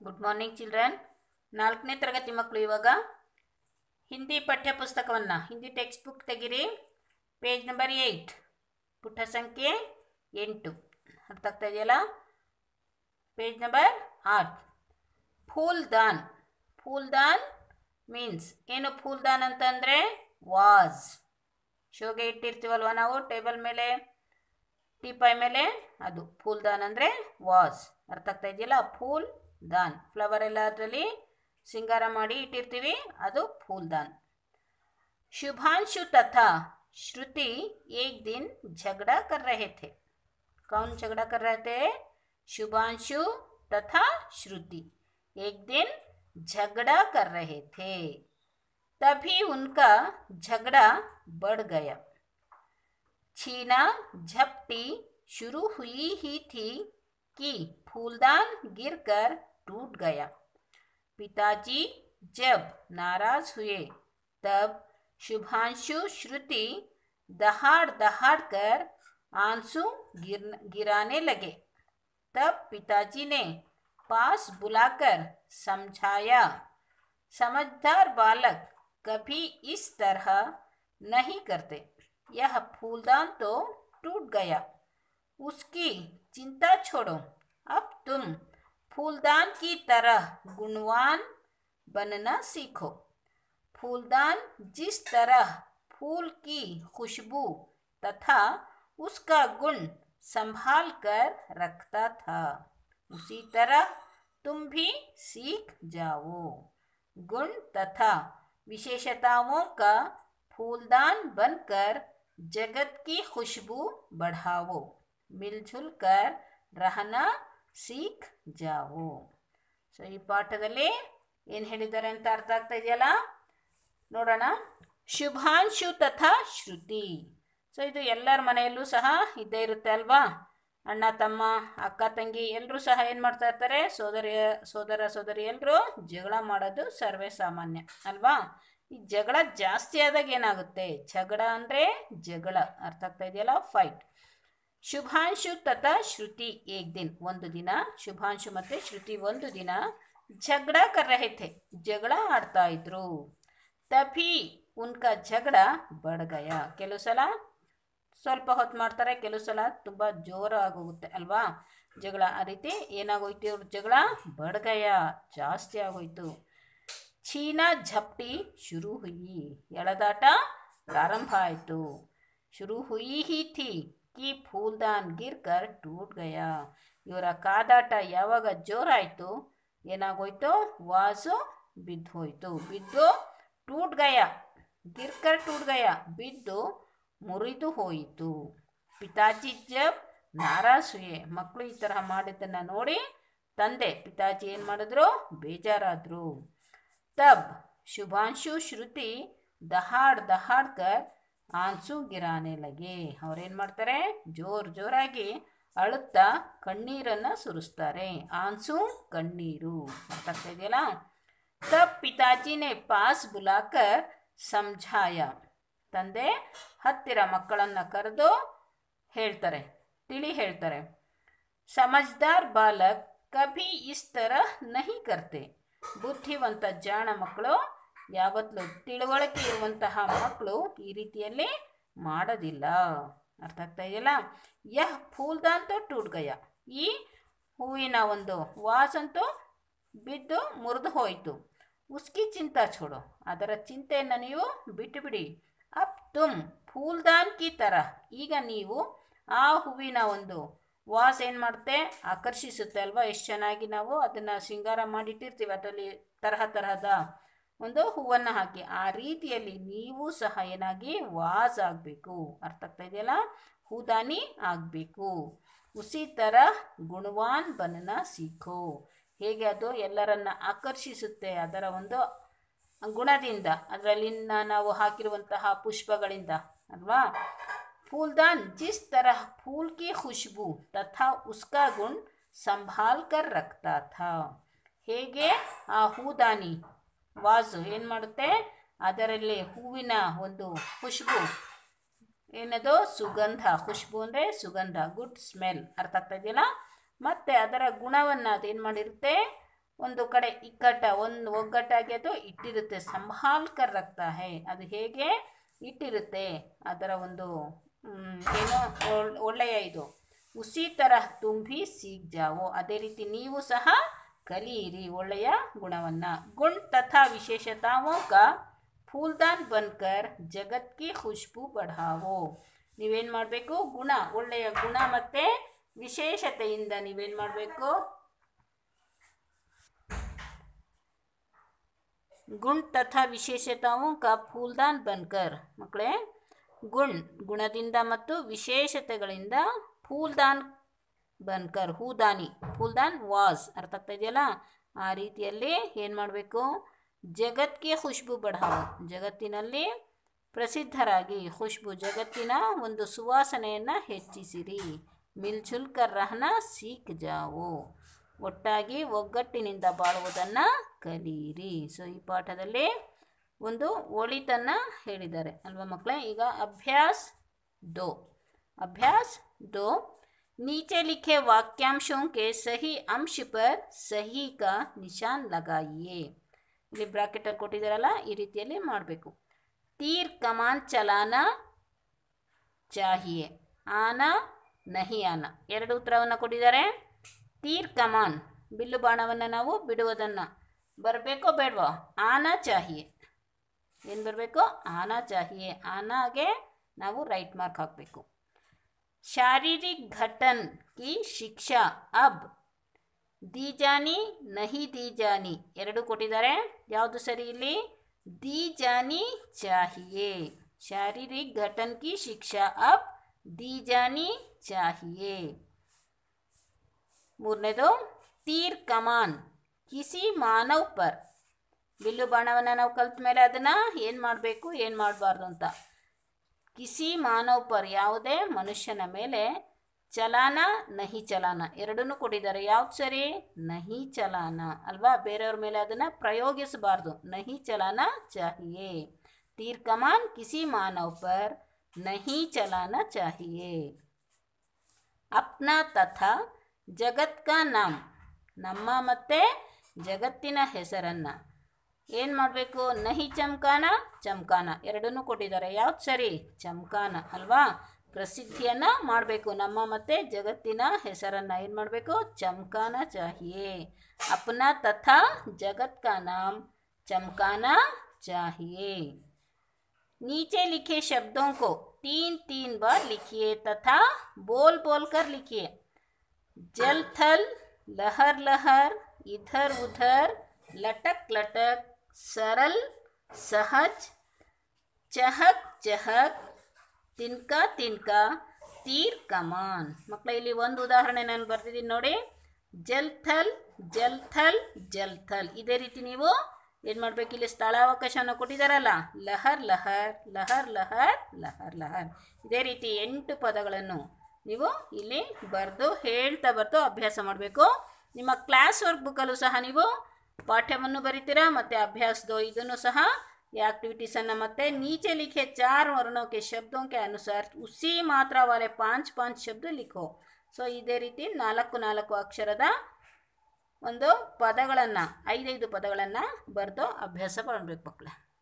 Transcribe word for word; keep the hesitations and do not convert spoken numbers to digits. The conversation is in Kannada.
Good morning children. ನಾಲ್ಕನೇ ತರಗತಿ ಮಕ್ಕಳು ಇವಾಗ ಹಿಂದಿ ಪಠ್ಯಪುಸ್ತಕವನ್ನು ಹಿಂದಿ ಟೆಕ್ಸ್ಟ್ ಬುಕ್ ತೆಗಿರಿ. ಪೇಜ್ ನಂಬರ್ ಏಯ್ಟ್, ಪುಟ ಸಂಖ್ಯೆ ಎಂಟು. ಅರ್ಥ ಆಗ್ತಾ ಇದೆಯಲ್ಲ? Page number eight. ಫೂಲ್ದಾನ್. ಫೂಲ್ದಾನ್ ಮೀನ್ಸ್ ಏನು? ಫೂಲ್ದಾನ್ ಅಂತಂದರೆ ವಾಸ್. ಶೋಗೆ ಇಟ್ಟಿರ್ತೀವಲ್ವ ನಾವು ಟೇಬಲ್ ಮೇಲೆ, ಟೀಪಾಯ್ ಮೇಲೆ, ಅದು ಫೂಲ್ದಾನ್ ಅಂದರೆ ವಾಸ್. ಅರ್ಥ ಆಗ್ತಾ ಇದೆಯಲ್ಲ? ಫೂಲ್ दान फ्लवर ಎಲ್ಲ ಅದರಲ್ಲಿ ಸಿಂಗಾರ ಮಾಡಿ ಇಟ್ಟಿರ್ತೀವಿ, ಅದು फूलदान. शुभांशु तथा श्रुति एक दिन झगड़ा कर रहे थे. कौन झगड़ा कर रहे थे? शुभांशु तथा श्रुति एक दिन झगड़ा कर रहे थे. तभी उनका झगड़ा बढ़ गया. छीना झपटी शुरू हुई ही थी कि फूलदान गिरकर टूट गया. पिताजी जब नाराज हुए तब शुभांशु श्रुति दहाड़ दहाड़ कर आंसू गिर गिराने लगे. तब पिताजी ने पास बुलाकर समझाया, समझदार बालक कभी इस तरह नहीं करते. यह फूलदान तो टूट गया, उसकी चिंता छोड़ो. अब तुम फूलदान की तरह गुणवान बनना सीखो. फूलदान जिस तरह फूल की खुशबू तथा उसका गुण संभाल कर रखता था, उसी तरह तुम भी सीख जाओ. गुण तथा विशेषताओं का फूलदान बनकर जगत की खुशबू बढ़ाओ. मिलजुल कर रहना सीख जाओ. ಸೊ ಈ ಪಾಠದಲ್ಲಿ ಏನು ಹೇಳಿದ್ದಾರೆ ಅಂತ ಅರ್ಥ ಆಗ್ತಾ ಇದೆಯಲ್ಲ? ನೋಡೋಣ. ಶುಭಾಂಶು ತಥಾ ಶ್ರುತಿ. ಸೊ ಇದು ಎಲ್ಲರ ಮನೆಯಲ್ಲೂ ಸಹ ಇದ್ದೇ ಇರುತ್ತೆ ಅಲ್ವಾ? ಅಣ್ಣ ತಮ್ಮ ಅಕ್ಕ ತಂಗಿ ಎಲ್ಲರೂ ಸಹ ಏನು ಮಾಡ್ತಾ ಇರ್ತಾರೆ? ಸೋದರಿಯ ಸೋದರ ಸೋದರಿ ಎಲ್ಲರೂ ಜಗಳ ಮಾಡೋದು ಸರ್ವೇ ಸಾಮಾನ್ಯ ಅಲ್ವಾ? ಈ ಜಗಳ ಜಾಸ್ತಿ ಆದಾಗ ಏನಾಗುತ್ತೆ? ಜಗಳ ಅಂದರೆ ಜಗಳ. ಅರ್ಥ ಆಗ್ತಾ ಇದೆಯಲ್ಲ? ಫೈಟ್. ಶುಭಾಂಶು ತಥಾ ಶ್ರುತಿ ಏಕ್ ದಿನ್, ಒಂದು ದಿನ ಶುಭಾಂಶು ಮತ್ತು ಶ್ರುತಿ ಒಂದು ದಿನ ಜಗಳ ಕರ್ ರಹೆ ಥೆ, ಜಗಳ ಆಡ್ತಾ ಇದ್ರು. ತಭಿ ಉನ್ಕಾ ಜಗಳ ಬಡ್ ಗಯ. ಕೆಲವು ಸಲ ಸ್ವಲ್ಪ ಹೊತ್ತು ಮಾಡ್ತಾರೆ, ಕೆಲವು ಸಲ ತುಂಬ ಜೋರು ಆಗೋಗುತ್ತೆ ಅಲ್ವಾ ಜಗಳ. ಆ ರೀತಿ ಏನಾಗೋಯ್ತು? ಇವ್ರ ಜಗಳ ಬಡ್ ಗಯ, ಜಾಸ್ತಿ ಆಗೋಯ್ತು. ಚೀನಾ ಝಪ್ಟಿ ಶುರು ಹುಯಿ, ಎಳೆದಾಟ ಪ್ರಾರಂಭ ಆಯಿತು. ಶುರು ಹುಯಿ ಹಿ ಥಿ ಕಿ ಫೂಲ್ದಾನ್ ಗಿರ್ಕರ್ ಟೂಟ್ ಗಯ. ಇವರ ಕಾದಾಟ ಯಾವಾಗ ಜೋರಾಯಿತು ಏನಾಗೋಯ್ತು? ವಾಸು ಬಿದ್ದು ಹೋಯಿತು. ಬಿದ್ದು ಟೂಟ್ ಗಯ, ಗಿರ್ಕರ್ ಟೂಟ್ ಗಯ, ಬಿದ್ದು ಮುರಿದು ಹೋಯಿತು. ಪಿತಾಜಿ ಜಬ್ ನಾರಾಜ್ ಹುಯೆ, ಮಕ್ಕಳು ಈ ತರಹ ಮಾಡಿದ್ದನ್ನು ನೋಡಿ ತಂದೆ ಪಿತಾಜಿ ಏನು ಮಾಡಿದ್ರು? ಬೇಜಾರಾದರು. ತಬ್ ಶುಭಾಂಶು ಶ್ರುತಿ ದಹಾಡ್ ದಹಾಡ್ ಕರ್ ಆನ್ಸು ಗಿರಾನೆ ಲಗೆ. ಅವ್ರೇನು ಮಾಡ್ತಾರೆ? ಜೋರು ಜೋರಾಗಿ ಅಳುತ್ತಾ ಕಣ್ಣೀರನ್ನು ಸುರಿಸ್ತಾರೆ. ಆನ್ಸು ಕಣ್ಣೀರು. ಅರ್ಥ ಆಗ್ತಾ ಇದೆಯಲ್ಲ? ತಬ್ ಪಿತಾಜಿನೇ ಪಾಸ್ ಬುಲಾಕರ್ ಸಮझाಯ, ತಂದೆ ಹತ್ತಿರ ಮಕ್ಕಳನ್ನು ಕರೆದು ಹೇಳ್ತಾರೆ, ತಿಳಿ ಹೇಳ್ತಾರೆ. ಸಮಜ್ದಾರ್ ಬಾಲಕ್ ಕಭಿ ಇಸ್ ತರಹ ನಹಿ ಕರ್ತೆ. ಬುದ್ಧಿವಂತ ಜಾಣ ಮಕ್ಕಳು ಯಾವತ್ತೂ, ತಿಳುವಳಿಕೆ ಇರುವಂತಹ ಮಕ್ಕಳು ಈ ರೀತಿಯಲ್ಲಿ ಮಾಡೋದಿಲ್ಲ. ಅರ್ಥ ಆಗ್ತಾ ಇದೆಯಲ್ಲ? ಯಹ ಫೂಲ್ದಾನ್ ತೋ ಟೂಟ್ ಗಯ, ಈ ಹೂವಿನ ಒಂದು ವಾಸಂತೂ ಬಿದ್ದು ಮುರಿದು ಹೋಯಿತು. ಉಸ್ಕಿ ಚಿಂತಾ ಛೋಡೋ, ಅದರ ಚಿಂತೆಯನ್ನು ನೀವು ಬಿಟ್ಟುಬಿಡಿ. ಅಬ್ ತುಮ್ ಫೂಲ್ದಾನ್ ಕಿ ತರಹ, ಈಗ ನೀವು ಆ ಹೂವಿನ ಒಂದು ವಾಸ ಏನು ಮಾಡುತ್ತೆ? ಆಕರ್ಷಿಸುತ್ತೆ ಅಲ್ವಾ? ಎಷ್ಟು ಚೆನ್ನಾಗಿ ನಾವು ಅದನ್ನು ಶೃಂಗಾರ ಮಾಡಿಟ್ಟಿರ್ತೀವಿ, ಅದರಲ್ಲಿ ತರಹ ತರಹದ ಒಂದು ಹೂವನ್ನು ಹಾಕಿ. ಆ ರೀತಿಯಲ್ಲಿ ನೀವು ಸಹ ಏನಾಗಿ ವಾಸ್ ಆಗಬೇಕು. ಅರ್ಥ ಆಗ್ತಾ ಇದೆಯಲ್ಲ? ಹೂದಾನಿ ಆಗಬೇಕು. ಉಸಿ ಥರ ಗುಣವಾನ್ ಬನನ ಸೀಖೋ. ಹೇಗೆ ಅದು ಎಲ್ಲರನ್ನ ಆಕರ್ಷಿಸುತ್ತೆ ಅದರ ಒಂದು ಗುಣದಿಂದ, ಅದರಲ್ಲಿನ ನಾವು ಹಾಕಿರುವಂತಹ ಪುಷ್ಪಗಳಿಂದ ಅಲ್ವಾ? ಫೂಲ್ದಾನ್ ಜಿಸ್ ತರಹ ಫೂಲ್ ಕಿ ಖುಷ್ಬೂ ತಥಾ ಉಸ್ಕಾ ಗುಣ ಸಂಭಾಲ್ ಕರ್ ರಖ್ತಾ ಥಾ. ಹೇಗೆ ಆ ಹೂದಾನಿ ವಾಸು ಏನು ಮಾಡುತ್ತೆ? ಅದರಲ್ಲಿ ಹೂವಿನ ಒಂದು ಖುಷ್ಬು, ಏನದು? ಸುಗಂಧ. ಖುಷ್ಬು ಅಂದರೆ ಸುಗಂಧ, ಗುಡ್ ಸ್ಮೆಲ್. ಅರ್ಥ ಆಗ್ತಾ ಇದೆಯಲ್ಲ? ಮತ್ತು ಅದರ ಗುಣವನ್ನು ಅದೇನು ಮಾಡಿರುತ್ತೆ? ಒಂದು ಕಡೆ ಇಕ್ಕಟ್ಟ ಒಂದು ಒಗ್ಗಟ್ಟಾಗಿ ಅದು ಇಟ್ಟಿರುತ್ತೆ, ಸಂಭಾಲ್ ಕರ್ ರಕ್ತಾ ಹೈ, ಅದು ಹೇಗೆ ಇಟ್ಟಿರುತ್ತೆ ಅದರ ಒಂದು ಏನೋ ಒಳ್ಳೆಯ ಇದು. ಉಸಿ ತರಹ ತುಮ್ ಭಿ ಸೀಖ್ ಜಾವೋ, ಅದೇ ರೀತಿ ನೀವು ಸಹ ಕಲಿಯಿರಿ ಒಳ್ಳೆಯ ಗುಣವನ್ನು. ಗುಣ ತಥಾ ವಿಶೇಷತಾओं का फूलदान बनकर जगत की खुशबू बढ़ाओ, ನೀವೇನು ಮಾಡಬೇಕು, ಗುಣ ಒಳ್ಳೆಯ ಗುಣ ಮತ್ತು ವಿಶೇಷತೆಯಿಂದ ನೀವೇನು ಮಾಡಬೇಕು, ಗುಣ ತಥಾ ವಿಶೇಷತಾओं का फूलदान बनकर, ಮಕ್ಕಳೇ ಗುಣ ಗುಣದಿಂದ ಮತ್ತು ವಿಶೇಷತೆಗಳಿಂದ, ಫೂಲ್ದಾನ್ ಬನ್ಕರ್ ಹೂದಾನಿ, ಫೂಲ್ದಾನ್ ವಾಸ್ ಅರ್ಥ ಆಗ್ತಾ ಇದೆಯಲ್ಲ, ಆ ರೀತಿಯಲ್ಲಿ ಏನು ಮಾಡಬೇಕು, ಜಗತ್ಗೆ ಖುಷ್ಬು ಬಢಾವೋ, ಜಗತ್ತಿನಲ್ಲಿ ಪ್ರಸಿದ್ಧರಾಗಿ, ಖುಷ್ಬು ಜಗತ್ತಿನ ಒಂದು ಸುವಾಸನೆಯನ್ನು ಹೆಚ್ಚಿಸಿರಿ. ಮಿಲ್ಜುಲ್ ಕರ್ ರಹನಾ ಸೀಖ್ ಜಾವೋ, ಒಟ್ಟಾಗಿ ಒಗ್ಗಟ್ಟಿನಿಂದ ಬಾಳುವುದನ್ನು ಕಲಿಯಿರಿ. ಸೊ ಈ ಪಾಠದಲ್ಲಿ ಒಂದು ಒಳಿತನ್ನು ಹೇಳಿದ್ದಾರೆ ಅಲ್ವಾ ಮಕ್ಕಳೇ. ಈಗ ಅಭ್ಯಾಸ್ ದೋ, ಅಭ್ಯಾಸ್ ದೋ, नीचे लिखे वाक्यांशों के सही अंश पर सही का निशान लगाइए. ಇಲ್ಲಿ ಬ್ರಾಕೆಟಲ್ಲಿ ಕೊಟ್ಟಿದ್ದಾರಲ್ಲ, ಈ ರೀತಿಯಲ್ಲಿ ಮಾಡಬೇಕು. ತೀರ್ ಕಮಾನ್ ಚಲಾನಾ ಚಾಹಿಯೆ, ಆನಾ ನಹಿ ಆನಾ, ಎರಡು ಉತ್ತರವನ್ನು ಕೊಟ್ಟಿದ್ದಾರೆ. ತೀರ್ ಕಮಾನ್ ಬಿಲ್ಲು ಬಾಣವನ್ನು ನಾವು ಬಿಡುವುದನ್ನು ಬರಬೇಕೋ ಬೇಡವೋ, ಆನಾ ಚಾಹಿಯೆ, ಏನು ಬರಬೇಕು, ಆನಾ ಚಾಹಿಯೆ, ಆನಾಗೆ ನಾವು ರೈಟ್ ಮಾರ್ಕ್ ಹಾಕಬೇಕು. शारीरिक घटन की शिक्षा अब दी जानी नहीं दी जानी, ಎರಡು ಕೊಟ್ಟಿದ್ದಾರೆ, ಯಾವುದು ಸರಿ ಇಲ್ಲಿ, दी जानी चाहिए. शारीरिक घटन की शिक्षा अब दी जानी चाहिए. ಮೂರನೇದು, ತೀರ್ ಕಮಾನ್ ಕಿಸಿ ಮಾನವ್ ಪರ್, ಬಿಲ್ಲು ಬಾಣವನ್ನು ನಾವು ಕಲ್ತ ಮೇಲೆ ಅದನ್ನು ಏನು ಮಾಡಬೇಕು ಏನು ಮಾಡಬಾರ್ದು ಅಂತ. ಕಿಸಿ ಮಾನವ್ ಪರ್ ಯಾವುದೇ ಮನುಷ್ಯನ ಮೇಲೆ, ಚಲಾನ ನಹಿ ಚಲಾನ ಎರಡನ್ನೂ ಕೊಟ್ಟಿದ್ದಾರೆ, ಯಾವ್ದು ಸರಿ, ನಹಿ ಚಲಾನ ಅಲ್ವಾ, ಬೇರೆಯವ್ರ ಮೇಲೆ ಅದನ್ನು ಪ್ರಯೋಗಿಸಬಾರ್ದು, ನಹಿ ಚಲಾನ ಚಾಹಿಯೆ. ತೀರ್ ಕಮಾನ್ ಕಿಸಿ ಮಾನವ್ ಪರ್ ನಹಿ ಚಲಾನ ಚಾಹಿಯೆ. ಅಪ್ನಾ ತಥಾ ಜಗತ್ ಕಾ ನಾಮ್, ನಮ್ಮ ಮತ್ತು ಜಗತ್ತಿನ ಹೆಸರನ್ನು ಏನು ಮಾಡಬೇಕು, ನಹಿ ಚಮಕಾನ ಚಮಕಾನ ಎರಡನ್ನೂ ಕೊಟ್ಟಿದ್ದಾರೆ, ಯಾವ್ದು ಸರಿ, ಚಮಕಾನ ಅಲ್ವಾ, ಪ್ರಸಿದ್ಧಿಯನ್ನು ಮಾಡಬೇಕು, ನಮ್ಮ ಮತ್ತು ಜಗತ್ತಿನ ಹೆಸರನ್ನು ಏನು ಮಾಡಬೇಕು, ಚಮಕಾನ ಚಾಹಿಯೆ. ಅಪ್ನಾ ತಥಾ ಜಗತ್ ಕಾ ನಾಮ್ ಚಮಕಾನ ಚಾಹಿಯೆ. नीचे लिखे शब्दों को तीन तीन बार लिखिए तथा बोल बोल कर लिखिए. जल थल, लहर लहर, इधर उधर, लटक लटक, सरल सहज, चहक चहक, तिनका तिनका, ತೀರ್ ಕಮಾನ್. ಮಕ್ಕಳ ಇಲ್ಲಿ ಒಂದು ಉದಾಹರಣೆ ನಾನು ಬರ್ತಿದ್ದೀನಿ ನೋಡಿ, ಜಲ್ ಥಲ್ ಜಲ್ ಥಲ್ ಜಲ್ ಥಲ್, ಇದೇ ರೀತಿ ನೀವು ಏನು ಮಾಡಬೇಕು, ಇಲ್ಲಿ ಸ್ಥಳಾವಕಾಶವನ್ನು ಕೊಟ್ಟಿದ್ದಾರಲ್ಲ, ಲಹರ್ ಲಹರ್ ಲಹರ್ ಲಹರ್ ಲಹರ್ ಲಹರ್, ಇದೇ ರೀತಿ ಎಂಟು ಪದಗಳನ್ನು ನೀವು ಇಲ್ಲಿ ಬರೆದು ಹೇಳ್ತಾ ಬರ್ತು ಅಭ್ಯಾಸ ಮಾಡಬೇಕು. ನಿಮ್ಮ ಕ್ಲಾಸ್ ವರ್ಕ್ ಬುಕ್ಕಲ್ಲೂ ಸಹ ನೀವು ಪಾಠವನ್ನು ಬರೀತೀರಾ ಮತ್ತು ಅಭ್ಯಾಸದೋ ಇದನ್ನು ಸಹ ये एक्टिविटीज़ मत नीचे लिखे चार वर्णों के शब्दों के अनुसार उसी मात्रा वाले पांच पांच शब्द लिखो. सो इದೇ ರೀತಿ ನಾಲ್ಕು ನಾಲ್ಕು ಅಕ್ಷರದ ಒಂದು ಪದಗಳನ್ನು ಐದೈದು ಪದಗಳನ್ನು ಬರೆದು ಅಭ್ಯಾಸ ಮಾಡಬೇಕು ಮಕ್ಕಳೇ.